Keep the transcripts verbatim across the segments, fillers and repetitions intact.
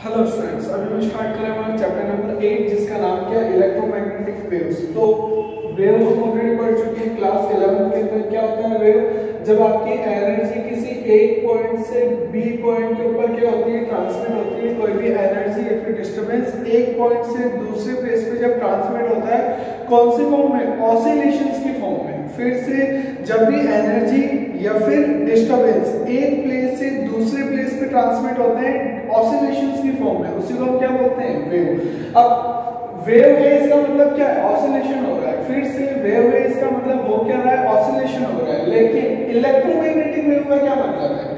Hello students, अभी हम start करें हमारा चैप्टर नंबर एट जिसका नाम क्या है इलेक्ट्रोमैग्नेटिक वेव्स। तो वेव हम ऑलरेडी पढ़ चुके हैं क्लास इलेवेंथ के अंदर। क्या होता है वेव? जब आपकी एनर्जी किसी एक पॉइंट से बी पॉइंट के ऊपर क्या होती है, ट्रांसमिट होती है। कोई भी एनर्जी या फिर डिस्टरबेंस एक पॉइंट से दूसरे प्लेस पे जब ट्रांसमिट होता है, कौन सी फॉर्म में? ऑसिलेशंस की फॉर्म में। फिर से जब भी एनर्जी या फिर डिस्टरबेंस एक प्लेस से दूसरे प्लेस पे ट्रांसमिट होते हैं ऑसिलेशंस की फॉर्म में, उसी को हम क्या बोलते हैं? वेव। अब वेव है इसका मतलब क्या है? ऑसिलेशन हो रहा है। फिर से वेव है इसका मतलब वो क्या रहा है? ऑसिलेशन हो रहा है। लेकिन इलेक्ट्रोमैग्नेटिक वेव का क्या मतलब है?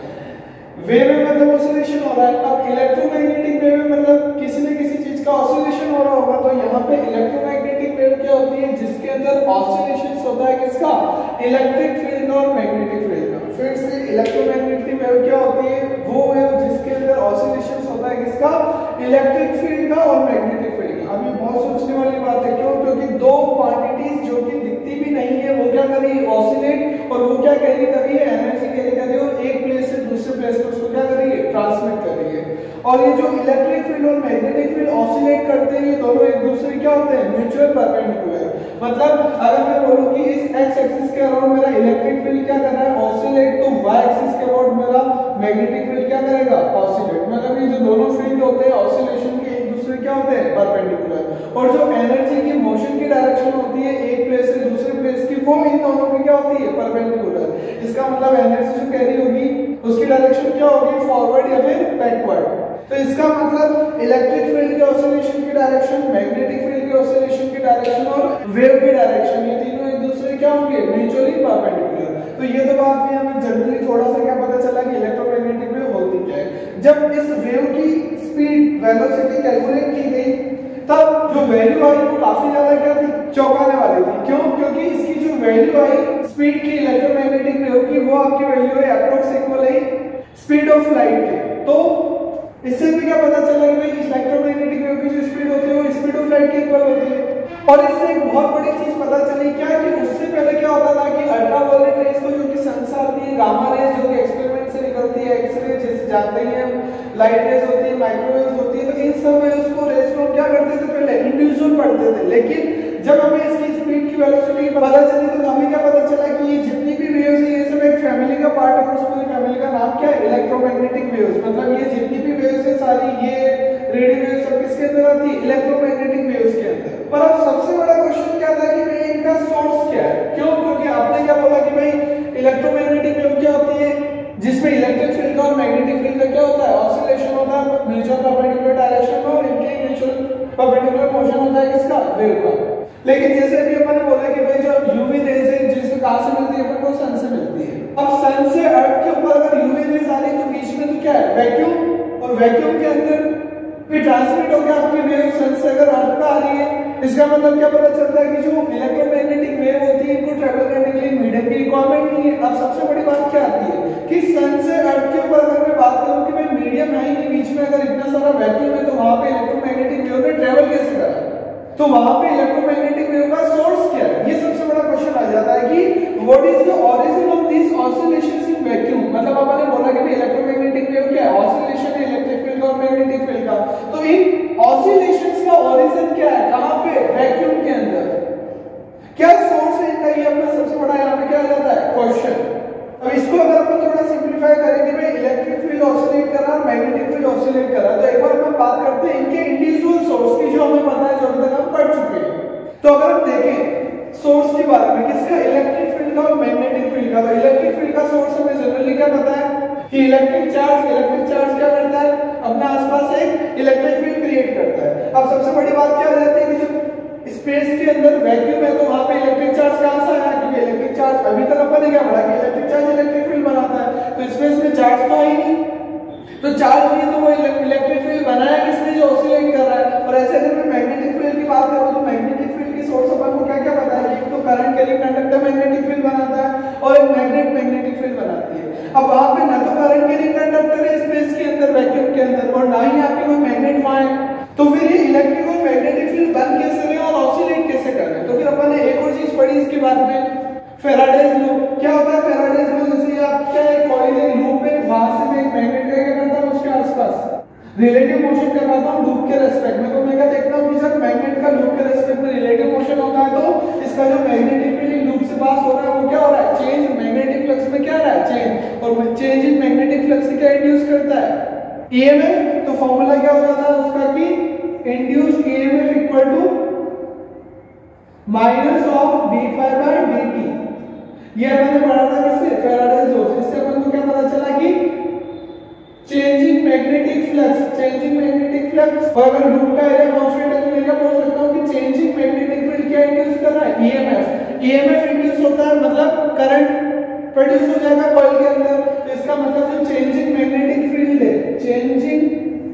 वेव में मतलब ऑसिलेशन हो रहा है। अब इलेक्ट्रोमैग्नेटिक वेव में मतलब किसी न किसी चीज का ऑसिलेशन हो रहा होगा। तो यहाँ पे इलेक्ट्रोमैग्नेटिक वेव क्या होती है? जिसके अंदर ऑसिलेशन होता है किसका? इलेक्ट्रिक फील्ड और मैग्नेटिक फील्ड का। फिर से इलेक्ट्रोमैग्नेटिक वेव क्या होती है? वो वेव जिसके अंदर ऑसिलेशन होता है किसका? इलेक्ट्रिक फील्ड का और मैग्नेटिक फील्ड का। अब ये बहुत सोचने वाली बात है। क्यों? क्योंकि दो क्वांटिटीज जो कि दिखती भी नहीं है वो क्या कर रही है? ऑसिलेट। और वो क्या कैरी कर रही है? एनर्जी कैरी कर रही है और एक प्लेस से दूसरे प्लेस पर उसको क्या कर रही है? ट्रांसमिट कर रही है। और ये जो इलेक्ट्रिक फील्ड और मैग्नेटिक फील्ड ऑसिलेट करते हैं, ये दोनों एक दूसरे क्या होते हैं? Mutual perpendicular. मतलब अगर मैं बोलूं कि इस एक्स एक्सिस के अराउंड मेरा इलेक्ट्रिक फील्ड क्या कर रहा है? ऑसिलेट, तो वाई एक्सिस के अराउंड मेरा मैग्नेटिक फील्ड क्या करेगा? ऑसिलेट। मतलब ये जो दोनों फील्ड होते हैं ऑसिलेशन के एक दूसरे क्या होते हैं? परपेंडिकुलर। और जो एनर्जी की मोशन की डायरेक्शन होती है एक प्लेस से दूसरे प्लेस की, वो इन दोनों की क्या होती है? परपेंडिकुलर। इसका मतलब एनर्जी जो कैरी होगी उसकी डायरेक्शन क्या होगी? फॉरवर्ड या फिर बैकवर्ड। तो इसका मतलब इलेक्ट्रिक फील्ड के ऑसिलेशन की डायरेक्शन, मैग्नेटिक फील्ड के ऑसिलेशन की डायरेक्शन और वेव की डायरेक्शन, ये तीनों एक दूसरे क्या होंगे? Mutually perpendicular. तो ये तो बात भी हमें जनरली थोड़ा सा क्या पता चला कि इलेक्ट्रोमैग्नेटिक वेव होती क्या है। जब इस वेव की स्पीड, वेलोसिटी कैलकुलेट की गई, तब जो वैल्यू आई वो काफी ज्यादा क्या थी? चौंकाने वाली थी। क्यों? क्योंकि इसकी जो वैल्यू आई स्पीड की इलेक्ट्रोमैग्नेटिक वेव की, वो आपकी वैल्यू है अप्रोक्स इक्वल है स्पीड ऑफ लाइट के। तो इससे भी क्या पता चला कि भाई इलेक्ट्रोमैग्नेटिक वेव की जो स्पीड होती है वो स्पीड ऑफ लाइट के इक्वल होती है। और इससे एक बहुत बड़ी चीज पता चली क्या, कि उससे पहले क्या होता था कि अल्ट्रावायलेट रेज को जो कि सन से आती है, गामा रेज जो कि एक्सपेरिमेंट से निकलती है, एक्स-रे जैसे जानते ही हैं, लाइट रेज होती है, माइक्रोवेव्स होती है, तो इन सब वेव्स को रेज को क्या करते थे? पहले इंडिविजुअल पढ़ते थे। लेकिन जब हमें इसकी स्पीड की वेलोसिटी पता चली तो हमें क्या पता चला कि ये जितनी भी वेव्स है ये सब एक फैमिली का पार्ट है। उस पूरी फैमिली का नाम क्या है? Electromagnetic waves. मतलब ये जितनी भी वेव्स है सारी, ये रेडियो वेव्स सब किसके अंदर आती है? इलेक्ट्रोमैग्नेटिक वेव्स के अंदर। पर अब सबसे बड़ा क्वेश्चन क्या था कि भाई इनका सोर्स क्या है? क्यों? क्योंकि आपने क्या बोला कि भाई इलेक्ट्रोमैग्नेटिक वेव क्या होती है? जिसमें इलेक्ट्रिक फील्ड और मैग्नेटिक फील्ड का क्या होता है? ऑसिलेशन होता है म्यूचुअल परपेंडिकुलर डायरेक्शन में, और इनके म्यूचुअल परपेंडिकुलर मोशन होता है किसका? वेव का। लेकिन जैसे अभी अपन ने बोला कि भाई जो यूवी रेज है जिससे कहां से मिलती है? अपन को सन से मिलती है। अब सन से अर्थ के ऊपर अगर यूवी रेज आ रही है तो बीच में तो क्या है? वैक्यूम। और वैक्यूम के अंदर भी ट्रांसमिट होकर आपकी वेव सन से अगर अर्थ पे आ रही है, इसका मतलब क्या पता चलता है कि जो इलेक्ट्रोमैग्नेटिक वेव होती है इनको ट्रैवल करने के लिए मीडियम की रिक्वायरमेंट नहीं है। अब सबसे बड़ी बात क्या आती है कि सन से अर्थ के ऊपर अगर मैं बात करूं कि भाई मीडियम है ही नहीं, बीच में अगर इतना सारा वैक्यूम है, तो वहां पे इलेक्ट्रोमैग्नेटिक वेव ने ट्रैवल कैसे करा? तो वहां पे इलेक्ट्रोमैग्नेटिक वेव का सोर्स क्या है? ये सबसे बड़ा क्वेश्चन आ जाता है कि what is the origin of this oscillations in vacuum. मतलब आपने बोला कि भाई इलेक्ट्रोमैग्नेटिक वेव क्या है? ऑसिलेशन है इलेक्ट्रिक फील्ड और मैग्नेटिक फील्ड का। तो इन ऑसिलेशंस का ओरिजिन क्या है? कहां पे? वैक्यूम के अंदर। क्या सोर्स है इनका? ये अपना सबसे बड़ा यहां पे क्या आ जाता है? क्वेश्चन। अब इसको अगर अपन थोड़ा सिंपलीफाई करेंगे, भाई इलेक्ट्रिक फील्ड ऑसिलेट कर रहा है, मैग्नेटिक फील्ड ऑसिलेट कर रहा है, तो एक बार हम बात करते हैं इनके इंडिविजुअल सोर्स की, जो हमें पता है, जो अभी तक हम पढ़ चुके हैं। तो अगर हम देखें सोर्स के बारे में, किसका? इलेक्ट्रिक फील्ड और मैग्नेटिक फील्ड का। तो इलेक्ट्रिक फील्ड का सोर्स हमें जनरली क्या पता है कि इलेक्ट्रिक चार्ज, इलेक्ट्रिक चार्ज क्या करता है? अपने आसपास एक इलेक्ट्रिक फील्ड क्रिएट करता है। अब सबसे बड़ी बात क्या हो जाती है कि जब स्पेस के अंदर वैक्यूम है तो वहां पे इलेक्ट्रिक चार्ज कहां से आया? क्योंकि इलेक्ट्रिक चार्ज अभी तक अपन ने क्या पढ़ा कि इलेक्ट्रिक चार्ज इलेक्ट्रिक फील्ड बनाता है, तो स्पेस में चार्ज तो है ही नहीं, तो चार्ज नहीं तो वो इलेक्ट्रिक फील्ड बनाया किसने? जो ऑसिलेट कर रहा है। और ऐसे अगर मैं मैग्नेटिक फील्ड की बात करूं तो मैग्नेटिक फील्ड की सोर्स अपन को क्या क्या पता है? एक तो current carrying conductor magnetic field बनाता है और एक मैग्नेट मैग्नेटिक फील्ड बनाती है। अब वहां पे ना तो करंट कैरिंग कंडक्टर है स्पेस के अंदर वैक्यूम के अंदर, और ना ही आपके कोई मैग्नेट वहां है, तो फिर ये इलेक्ट्रिक और मैग्नेटिक फील्ड बन कैसे रहे और ऑसिलेट कैसे कर रहे हैं? तो फिर अपन ने एक और चीज पढ़ी इसके बाद में, फैराडेज लू। क्या होता है फैराडेज लू? जैसे आप क्या एक कॉइल है, लूप है, वहां से मैं एक मैग्नेट क्या करता हूं उसके आसपास रिलेटिव मोशन करवाता हूँ लूप के रेस्पेक्ट में, तो मैं क्या देखता हूँ कि जब मैग्नेट का लूप के रेस्पेक्ट में रिलेटिव मोशन होता है तो इसका जो मैग्नेटिक फील्ड लूप से पास हो रहा है वो क्या हो रहा है, चेंज। मैग्नेटिक फ्लक्स में क्या हो रहा है, चेंज। और चेंज इन मैग्नेटिक फ्लक्स से क्या इंड्यूस करता है, ईएमएफ। तो फॉर्मूला क्या होता था उसका कि induced EMF equal to minus of d phi by d t. ये मैंने पढ़ा था किससे, फैराडेज लॉ से। इससे अपन को क्या पता चला कि changing magnetic flux, changing magnetic flux, और अगर लूप का एरिया कांस्टेंट है तो मैं क्या बोल सकता हूं कि चेंजिंग मैग्नेटिक फील्ड क्या इंड्यूस कर रहा है, ईएमएफ। ईएमएफ इंड्यूस होता है मतलब करंट प्रोड्यूस हो जाएगा कॉइल के अंदर। तो इसका मतलब जो चेंजिंग मैग्नेटिक फील्ड है, चेंजिंग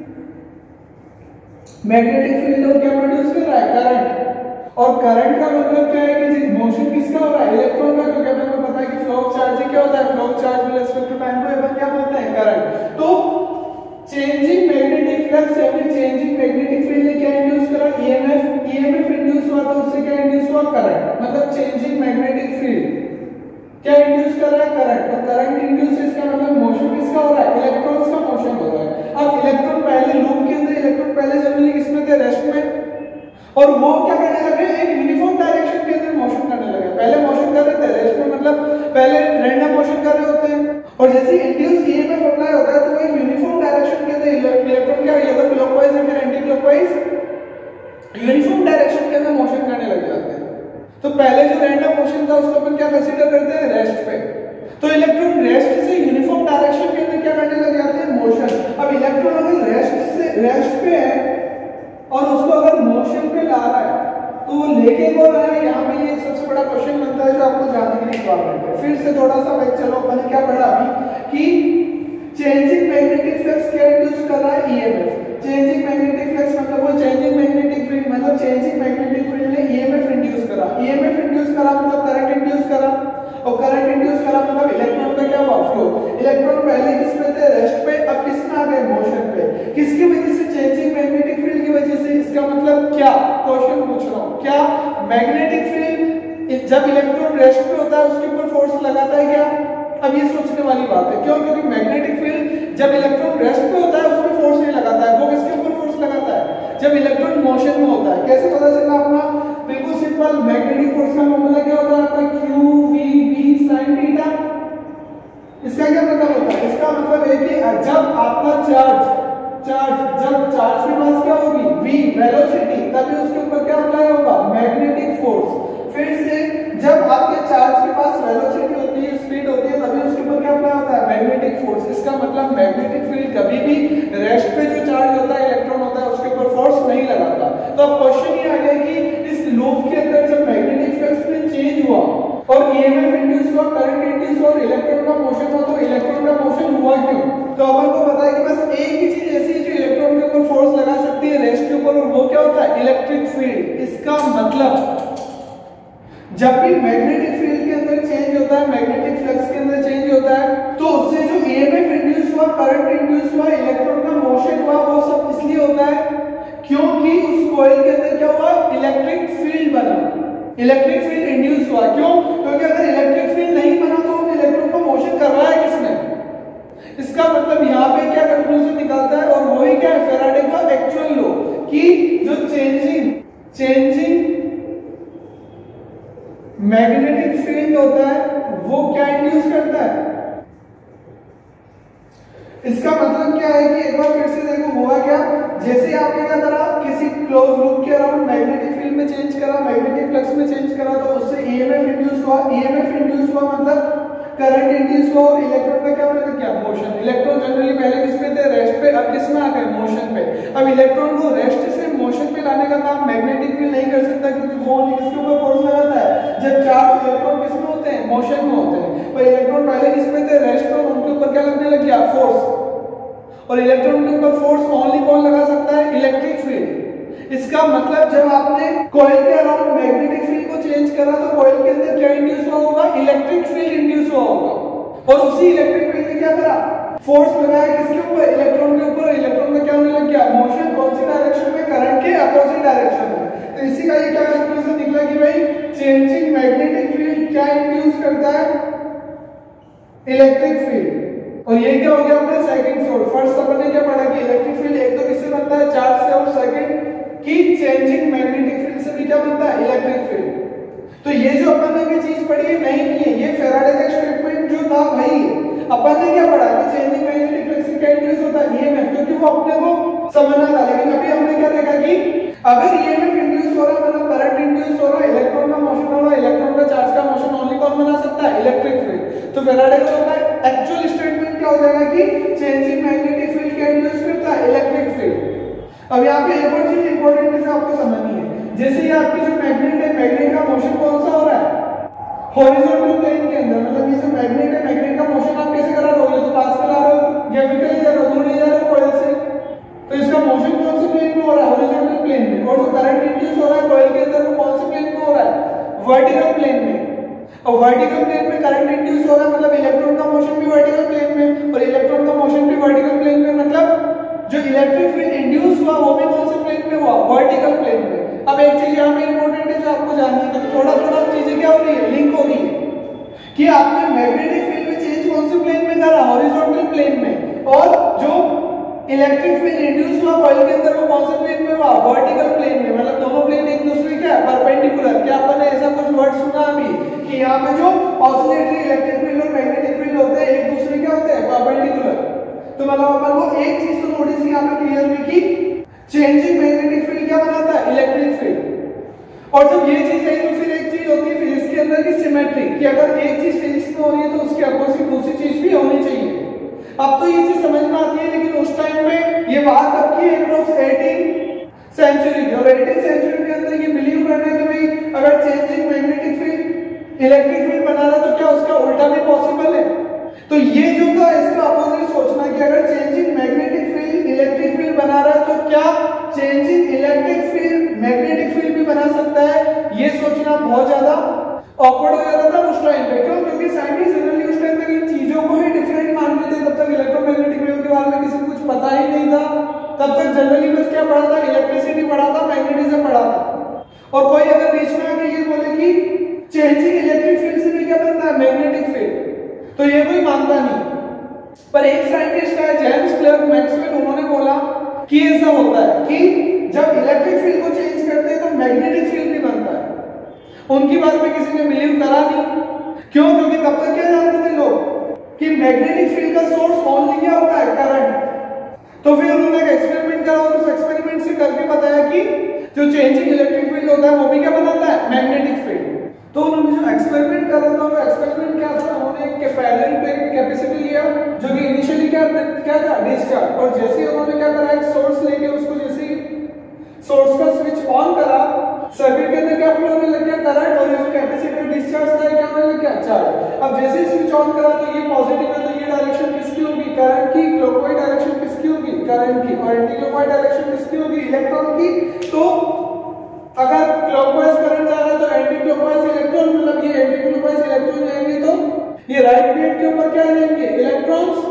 मैग्नेटिक फील्ड को क्या प्रोड्यूस कर रहा है, करंट। और करंट का मतलब क्या है कि मोशन किसका हो रहा है, इलेक्ट्रॉन का। क्योंकि हमें को पता है कि फ्लो ऑफ चार्ज क्या होता है, flow of charge with respect to time को अपन क्या बोलते हैं, करंट। तो चेंजिंग मैग्नेटिक फ्लक्स या फिर चेंजिंग मैग्नेटिक फील्ड ने क्या इंड्यूस करा, ईएमएफ। ईएमएफ इंड्यूस हुआ तो उससे क्या इंड्यूस हुआ, करंट। मतलब चेंजिंग मैग्नेटिक फील्ड क्या इंड्यूस कर रहा है, करंट। तो करंट इंड्यूस इसका मतलब मोशन किसका हो रहा है, इलेक्ट्रॉन्स का मोशन हो रहा है। अब इलेक्ट्रॉन पहले लूप के अंदर, इलेक्ट्रॉन पहले जनरली किसमें थे, रेस्ट में। और वो क्या करने लगे, एक यूनिफॉर्म डायरेक्शन के अंदर मोशन करने लगे। पहले मोशन कर रहे थे रेस्ट में, मतलब पहले रैंडम मोशन कर रहे होते हैं। और जैसे इंड्यूस ईएमएफ अप्लाई होता है तो एक यूनिफॉर्म डायरेक्शन के अंदर इलेक्ट्रॉन क्या या तो क्लॉकवाइज या फिर एंटी क्लॉकवाइज यूनिफॉर्म डायरेक्शन के अंदर मोशन करने लग जाते हैं। तो पहले जो रैंडम मोशन था उसको अपन क्या कंसीडर करते हैं, रेस्ट पे। तो इलेक्ट्रॉन रेस्ट से यूनिफॉर्म डायरेक्शन के अंदर क्या करने लग जाते हैं, मोशन। अब इलेक्ट्रॉन अगर रेस्ट से रेस्ट पे है और उसको अगर मोशन पे ला रहा है तो वो लेके कौन आ रहा है, यहाँ पे ये सबसे बड़ा क्वेश्चन बनता है जो आपको जानने की रिक्वायरमेंट है। फिर से थोड़ा सा बैक चलो, अपन ने क्या पढ़ा अभी कि चेंजिंग मैग्नेटिक फ्लक्स क्या इंड्यूस कर रहा है, ईएमएफ। चेंजिंग मैग्नेटिक फ्लक्स मतलब वो चेंजिंग मैग्नेटिक फील्ड, मतलब चेंजिंग मैग्नेटिक फील्ड ने ईएमएफ इंड्यूस करा। ईएमएफ इंड्यूस करा मतलब करंट इंड्यूस करा, और करंट इंड्यूस करा मतलब इलेक्ट्रॉन का क्या हुआ, फ्लो। इलेक्ट्रॉन पहले किस पे थे, रेस्ट पे, अब किस में आ गए, मोशन पे। किसकी वजह से, चेंजिंग मैग्नेटिक फील्ड की वजह से। इसका मतलब क्या, क्वेश्चन पूछ रहा हूं, क्या मैग्नेटिक फील्ड जब इलेक्ट्रॉन रेस्ट पे होता है उसके ऊपर फोर्स लगाता है क्या। अब ये सोचने वाली बात है, क्यों, क्योंकि मैग्नेटिक फील्ड जब इलेक्ट्रॉन रेस्ट पे होता है उसमें फोर्स नहीं लगाता है। वो किसके ऊपर फोर्स लगाता है, जब इलेक्ट्रॉन मोशन में होता है। कैसे पता चला अपना, बिल्कुल सिंपल, मैग्नेटिक फोर्स का फॉर्मूला क्या होता है आपका, q v B sine theta. इसका क्या मतलब होता है, इसका मतलब है कि जब आपका चार्ज चार्ज जब चार्ज के पास क्या होगी, v वेलोसिटी, तभी उसके ऊपर क्या अप्लाई होगा, मैग्नेटिक फोर्स। फिर से जब आपके चार्ज के पास वेलोसिटी होती है, स्पीड होती है, तभी उसके ऊपर क्या अप्लाई होता है, मैग्नेटिक फोर्स। इसका मतलब मैग्नेटिक फील्ड कभी भी रेस्ट पे जो चार्ज होता है, इलेक्ट्रॉन होता है, उसके ऊपर फोर्स नहीं लगाता। तो अब क्वेश्चन ये आ गया कि इस लूप के अंदर जब मैग्नेटिक फ्लक्स में चेंज हुआ और ईएमएफ इंड्यूस हुआ, करंट इंड्यूस हुआ और इलेक्ट्रॉन का मोशन हुआ, तो इलेक्ट्रॉन का मोशन हुआ क्यों। तो अपन को पता है कि बस एक ही चीज ऐसी है जो इलेक्ट्रॉन के ऊपर फोर्स लगा सकती है रेस्ट के ऊपर, और वो क्या होता है, इलेक्ट्रिक फील्ड। इसका मतलब जब भी मैग्नेटिक फील्ड के अंदर चेंज होता है, मैग्नेटिक फ्लक्स के अंदर चेंज होता है, तो उससे जो ईएमएफ इंड्यूस हुआ, करंट इंड्यूस हुआ, इलेक्ट्रॉन का मोशन हुआ, वो सब इसलिए होता है क्योंकि उस कॉइल के अंदर क्या हुआ, इलेक्ट्रिक फील्ड बना, इलेक्ट्रिक फील्ड इंड्यूस हुआ। क्यों, क्योंकि अगर इलेक्ट्रिक फील्ड नहीं बना तो इलेक्ट्रॉन को मोशन कर रहा है किसने। इसका मतलब यहाँ पे क्या कंक्लूजन निकलता है, और वही क्या है, फैराडे का एक्चुअल लॉ, कि जो चेंजिंग चेंजिंग मैग्नेटिक फील्ड होता है वो क्या इंड्यूस करता है। इसका मतलब क्या है कि एक बार फिर से देखो हुआ क्या, जैसे आपने क्या करा, किसी क्लोज लूप के अराउंड मैग्नेटिक फील्ड में चेंज करा, मैग्नेटिक फ्लक्स में चेंज करा, तो उससे ईएमएफ इंड्यूस हुआ। ईएमएफ इंड्यूस हुआ मतलब करंट इंड्यूस हुआ, और इलेक्ट्रॉन का क्या होता है, क्या मोशन। इलेक्ट्रॉन जनरली पहले किस पे थे, रेस्ट पे, अब किस में आ गए, मोशन पे। अब इलेक्ट्रॉन को रेस्ट से मोशन पे लाने का काम मैग्नेटिक फील्ड नहीं कर सकता, क्योंकि वो किसके ऊपर फोर्स लगाता है, जब चार्ज इलेक्ट्रॉन किस में होते हैं, मोशन में होते हैं। पर इलेक्ट्रॉन पहले किस पे थे, रेस्ट पे, उनके ऊपर क्या लगने लग गया, फोर्स। और इलेक्ट्रॉन के ऊपर फोर्स ओनली कौन लगा सकता है, इलेक्ट्रिक फील्ड। इसका मतलब जब आपने कॉइल के अराउंड मैग्नेटिक फील्ड को चेंज करा तो कॉइल के अंदर क्या इंड्यूस हुआ होगा, इलेक्ट्रिक फील्ड इंड्यूस हुआ होगा, और उसी इलेक्ट्रिक फील्ड ने क्या करा, फोर्स लगाया किसके ऊपर, इलेक्ट्रॉन के ऊपर। इलेक्ट्रॉन में क्या होने लग गया, मोशन। कौन सी डायरेक्शन में, करंट के अपोजिट डायरेक्शन में। तो इसी का ये क्या कंक्लूजन निकला कि भाई चेंजिंग मैग्नेटिक फील्ड क्या इंड्यूस करता है, इलेक्ट्रिक फील्ड। और ये क्या हो गया अपने सेकंड सोर्स। फर्स्ट अपन ने क्या पढ़ा कि इलेक्ट्रिक फील्ड एक तो किससे बनता है, चार्ज से, और सेकंड की चेंजिंग मैग्नेटिक फील्ड से भी क्या बनता है, इलेक्ट्रिक फील्ड। तो ये जो अपन ने ये चीज पढ़ी है नहीं नहीं है, ये फेराडे का स्टेटमेंट जो था भाई, अपन ने क्या पढ़ा कि चेंजिंग मैग्नेटिक फ्लक्स का इंड्यूस होता है ईएमएफ, क्योंकि वो अपने को समझना था। लेकिन अभी हमने क्या देखा कि अगर ईएमएफ इंड्यूस हो रहा है मतलब करंट इंड्यूस हो रहा है, इलेक्ट्रॉन का मोशन हो रहा है, इलेक्ट्रॉन का चार्ज का मोशन ओनली कौन बना सकता है, इलेक्ट्रिक फील्ड। तो फेराडे का होता है एक्चुअल स्टेटमेंट क्या हो जाएगा कि चेंजिंग मैग्नेटिक फील्ड का इंड्यूस करता है इलेक्ट्रिक फील्ड। अब यहाँ पे एक और चीज इंपॉर्टेंट है जो आपको समझनी है, जैसे ये आपकी जो मैग्नेट है, मैग्नेट का मोशन कौन सा हो रहा है, हॉरिजॉन्टल प्लेन के अंदर। मतलब ये जो मैग्नेट है, मैग्नेट का मोशन आप कैसे करा रहे हो, ये तो पास में ला रहे हो या फिर कहीं जा रहे हो, दूर ले जा रहे हो कॉइल से, तो इसका मोशन कौन से प्लेन में हो रहा है, हॉरिजॉन्टल प्लेन में। और जो करंट इंड्यूस हो रहा है कॉइल के अंदर वो कौन से प्लेन में हो रहा है, वर्टिकल प्लेन में। और वर्टिकल प्लेन में करंट इंड्यूस हो रहा है मतलब इलेक्ट्रॉन का मोशन भी वर्टिकल प्लेन में, और इलेक्ट्रॉन का मोशन भी वर्टिकल प्लेन में, मतलब जो इलेक्ट्रिक फील्ड इंड्यूस हुआ वो भी कौन से प्लेन में हुआ, वर्टिकल प्लेन में। अब एक चीज यहाँ पे इंपॉर्टेंट है जो आपको जाननी है, तो थोड़ा थोड़ा चीजें क्या हो रही है, लिंक हो रही है कि आपने मैग्नेटिक फील्ड में चेंज कौन से प्लेन में करा, हॉरिजॉन्टल प्लेन में, और जो इलेक्ट्रिक फील्ड इंड्यूस हुआ कॉइल के अंदर वो कौन से प्लेन में हुआ, वर्टिकल प्लेन में। मतलब दोनों प्लेन एक दूसरे के परपेंडिकुलर। क्या आपने ऐसा कुछ वर्ड सुना अभी कि यहाँ पे जो ऑसिलेटरी इलेक्ट्रिक फील्ड और मैग्नेटिक फील्ड होते हैं एक दूसरे के होते हैं परपेंडिकुलर। तो मतलब अपन को एक चीज तो थोड़ी सी यहाँ पे क्लियर हुई कि चेंजिंग मैग्नेटिक फील्ड क्या बनाता है, इलेक्ट्रिक फील्ड। और जब ये चीज है तो फिर एक चीज होती है फिजिक्स के अंदर की सिमेट्री, कि अगर एक चीज फिजिक्स में हो रही है तो उसके अपोजिट दूसरी चीज भी होनी चाहिए। अब तो ये चीज समझ में आती है, लेकिन उस टाइम में ये बात कब की है, अप्रोक्स एटीन सेंचुरी की। और एटीन सेंचुरी के अंदर ये बिलीव करना है कि भाई अगर changing magnetic field electric field बना रहा है तो क्या उसका उल्टा भी पॉसिबल है। तो ये जो था इसका अपोजिट सोचना कि अगर changing magnetic field electric field बना रहा है तो क्या changing electric field magnetic field भी बना सकता है, ये सोचना बहुत ज्यादा ऑकवर्ड हो जाता था उस टाइम पे। क्यों? क्योंकि साइंटिस्ट जनरली उस टाइम तक इन चीजों को ही डिफरेंट मानते थे। तब तक इलेक्ट्रोमैग्नेटिक वेव के बारे में किसी को कुछ पता ही नहीं था। तब तक जनरली बस क्या पढ़ा था, इलेक्ट्रिसिटी पढ़ा था, मैग्नेटिज्म पढ़ा था। और कोई अगर बीच में आके ये बोले कि चेंजिंग इलेक्ट्रिक फील्ड से भी क्या बनता है, मैग्नेटिक फील्ड, तो ये कोई मानता नहीं। पर एक साइंटिस्ट है जेम्स क्लर्क मैक्सवेल, उन्होंने बोला कि ऐसा होता है कि जब इलेक्ट्रिक फील्ड को चेंज करते हैं तो मैग्नेटिक फील्ड भी बनता है। उनकी बात में किसी ने बिलीव करा नहीं। क्यों? क्योंकि तब तक क्या जानते थे लोग कि मैग्नेटिक फील्ड का सोर्स ओनली क्या होता है, करंट। तो फिर उन्होंने एक एक्सपेरिमेंट करा और उस एक्सपेरिमेंट से करके बताया कि जो चेंजिंग इलेक्ट्रिक फील्ड होता है वो भी क्या बनाता है, मैग्नेटिक फील्ड। तो उन्होंने जो एक्सपेरिमेंट करा था वो एक्सपेरिमेंट क्या था, उन्होंने एक पैरेलल प्लेट कैपेसिटी लिया जो कि इनिशियली क्या क्या था, डिस्चार्ज। और जैसे ही उन्होंने क्या करा, एक सोर्स लेके उसको जैसे ही सोर्स का स्विच ऑन करा, सर्किट के अंदर क्या फ्लो होने लग गया, करंट। और ये जो कैपेसिटर डिस्चार्ज था क्या होने लग गया, चार्ज। अब जैसे ही स्विच ऑन करा तो ये पॉजिटिव है, तो ये डायरेक्शन किसकी होगी, करंट की। क्लॉकवाइज डायरेक्शन किसकी होगी, करंट की। और एंटी क्लॉकवाइज डायरेक्शन किसकी होगी, इलेक्ट्रॉन की। तो अगर क्लॉकवाइज करंट जा रहा है तो एंटी क्लॉकवाइज इलेक्ट्रॉन, मतलब ये एंटी क्लॉकवाइज इलेक्ट्रॉन जाएंगे तो ये राइट प्लेट के ऊपर क्या जाएंगे, इलेक्ट्रॉन्स।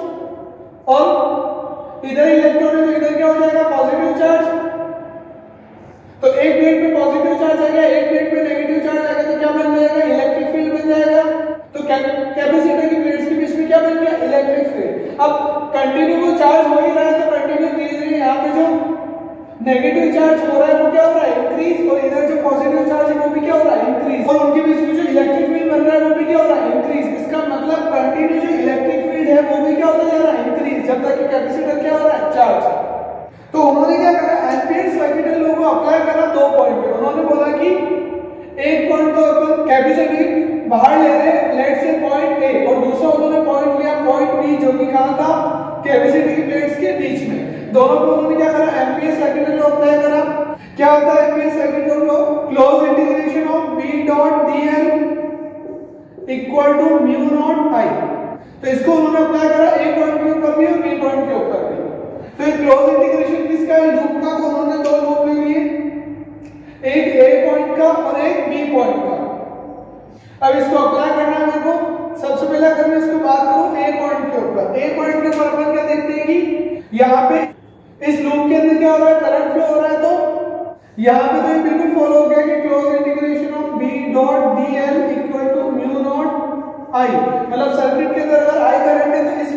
और इधर इलेक्ट्रॉन है तो इधर क्या हो जाएगा, पॉजिटिव चार्ज। तो एक प्लेट में पॉजिटिव चार्ज आ गया, एक प्लेट में नेगेटिव चार्ज आ गया, तो क्या बन जाएगा, इलेक्ट्रिक फील्ड बन जाएगा। तो कैपेसिटर की प्लेट्स के बीच में क्या बन गया, इलेक्ट्रिक फील्ड। अब कंटिन्यू वो चार्ज हो ही रहा है तो कंटिन्यू धीरे-धीरे यहाँ पे जो नेगेटिव चार्ज हो रहा है वो क्या हो रहा है, इंक्रीज। और इधर जो पॉजिटिव चार्ज है वो भी क्या हो रहा है, इंक्रीज। और उनके बीच में जो इलेक्ट्रिक फील्ड बन रहा है वो भी क्या हो रहा है, इंक्रीज। इसका मतलब कंटिन्यू जो इलेक्ट्रिक फील्ड है वो भी क्या होता जा रहा है, इंक्रीज, जब तक कि कैपेसिटर क्या हो रहा है, चार्ज। तो उन्होंने क्या करा, एम्पियर सर्किट लॉ को अप्लाई करा दो पॉइंट पे। उन्होंने बोला कि एक पॉइंट तो अपन कैपेसिटी बाहर ले रहे हैं, लेट से पॉइंट ए, और दूसरा उन्होंने पॉइंट लिया पॉइंट बी जो कि कहां था, कैपेसिटी की प्लेट्स के बीच में। दोनों को उन्होंने क्या करा, एम्पियर सर्किट लॉ अप्लाई करा। क्या होता है ampere circuit law, close integration of B dot dl equal to mu naught I. तो इसको उन्होंने अप्लाई करा ए पॉइंट के ऊपर भी और बी पॉइंट के ऊपर भी। तो ये क्लोज इंटीग्रेशन किसका है, लूप का। तो उन्होंने दो लूप ले लिए, एक ए पॉइंट का और एक बी पॉइंट का। अब इसको अप्लाई करना है मेरे को। सबसे पहले अगर मैं इसको बात करूं ए पॉइंट के ऊपर, ए पॉइंट के ऊपर अपन क्या देखते हैं कि यहाँ पे इस लूप के अंदर क्या हो रहा है, करंट फ्लो हो रहा है। तो यहाँ पे तो ये बिल्कुल फॉलो हो गया कि close integration of B dot dl equal to mu naught I. मतलब सर्किट के अंदर अगर आई करंट है तो इस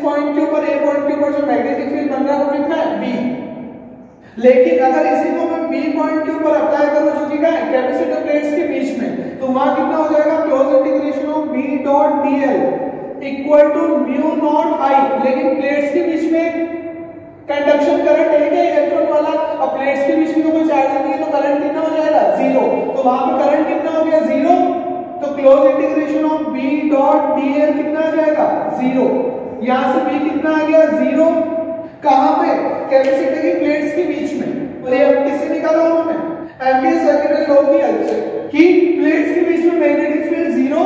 पॉइंट के ऊपर ए पॉइंट के ऊपर जो मैग्नेटिक फील्ड बन रहा है वो कितना है बी। लेकिन अगर इसी को मैं बी पॉइंट के ऊपर अप्लाई करूं जो कि क्या है कैपेसिटर प्लेट्स के बीच में, तो वहां कितना हो जाएगा close integration of B dot dl equal to mu naught I. लेकिन प्लेट्स के बीच में कंडक्शन करंट एक है इलेक्ट्रॉन वाला, अब प्लेट्स के बीच में तो कोई चार्ज नहीं है तो करंट कितना हो जाएगा जीरो। तो वहां पे करंट कितना हो गया जीरो, तो close integration of B dot dl कितना आ जाएगा जीरो। यहां से बी कितना आ गया जीरो, कहां पे कैपेसिटर की प्लेट्स के बीच में। और ये किससे निकाला उन्होंने एम्पियर सर्किट लॉ की हेल्प से कि प्लेट्स के बीच में मैग्नेटिक फील्ड जीरो,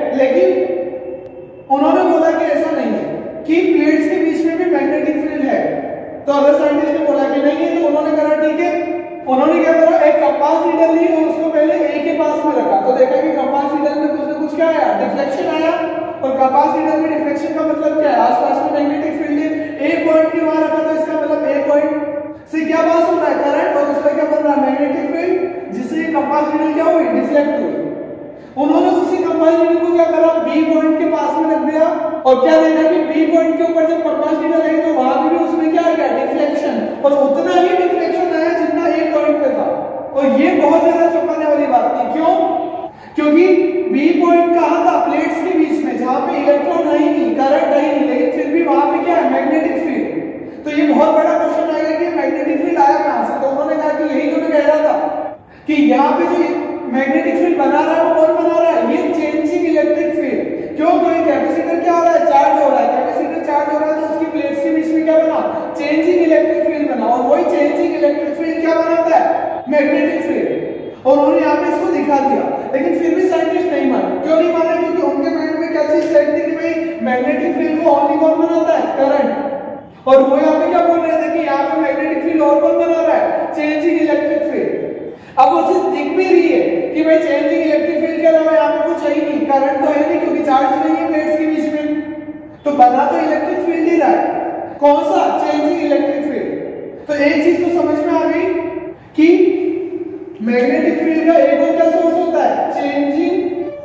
लेकिन उन्होंने बोला कि ऐसा नहीं है कि प्लेट्स के बीच में भी मैग्नेटिक फील्ड है। तो अगर साइंटिस्ट ने बोला कि नहीं है तो उन्होंने करा ठीक है, उन्होंने क्या करा एक कंपास नीडल ली और उसको पहले ए के पास में रखा, तो देखा कि कंपास नीडल में कुछ ना कुछ क्या आया डिफ्लेक्शन आया। और कंपास नीडल में डिफ्लेक्शन का मतलब क्या है, आसपास में मैग्नेटिक फील्ड है, ए पॉइंट के वहां रखा तो इसका मतलब ए पॉइंट से क्या पास हो रहा है करंट, और उसका क्या बन रहा है मैग्नेटिक फील्ड, जिससे कंपास नीडल क्या हुई डिफ्लेक्ट हुई। उन्होंने उसी कंपास नीडल को क्या करा बी पॉइंट के पास में रख दिया, और क्या देखा कि बी पॉइंट के ऊपर जब कंपास नीडल आई तो वहां भी उसमें क्या आ गया डिफ्लेक्शन, और उतना ही डिफ्लेक्शन आया जितना ए पॉइंट पे था। और ये बहुत ज्यादा चौंकाने वाली बात थी, क्यों? क्योंकि बी पॉइंट कहां था प्लेट्स के बीच में जहां पे इलेक्ट्रॉन है ही नहीं, करंट है ही नहीं, लेकिन फिर भी वहां पे क्या है मैग्नेटिक फील्ड। तो ये बहुत बड़ा क्वेश्चन आएगा कि मैग्नेटिक फील्ड आया कहां से। तो उन्होंने कहा कि यही तो मैं कह रहा था कि यहाँ पे जो मैग्नेटिक फील्ड बना रहा है वो कौन बना रहा है, ये चेंजिंग इलेक्ट्रिक फील्ड। क्यों? क्योंकि कैपेसिटर क्या हो रहा है चार्ज हो रहा है, कैपेसिटर चार्ज हो रहा है तो उसकी प्लेट्स के बीच में क्या बना चेंजिंग इलेक्ट्रिक फील्ड बना, और वही चेंजिंग इलेक्ट्रिक फील्ड क्या बनाता है मैग्नेटिक फील्ड। और उन्होंने यहाँ पे इसको दिखा दिया, लेकिन फिर भी साइंटिस्ट नहीं माने। क्यों नहीं माने? क्योंकि उनके माइंड में क्या चीज सेट थी कि भाई मैग्नेटिक फील्ड को ओनली कौन बनाता है करंट, और वो यहाँ पे क्या बोल रहे थे कि यहाँ पे मैग्नेटिक फील्ड और कौन बना रहा है चेंजिंग इलेक्ट्रिक फील्ड। अब वो चीज दिख भी रही है कि भाई चेंजिंग इलेक्ट्रिक फील्ड के अलावा यहाँ पे कुछ है ही नहीं, करंट तो है नहीं क्योंकि चार्ज नहीं है प्लेट्स के बीच में, तो बना तो इलेक्ट्रिक फील्ड ही रहा है, कौन सा चेंजिंग इलेक्ट्रिक फील्ड। तो एक चीज तो समझ में आ गई कि मैग्नेटिक फील्ड का एक और क्या सोर्स होता है चेंजिंग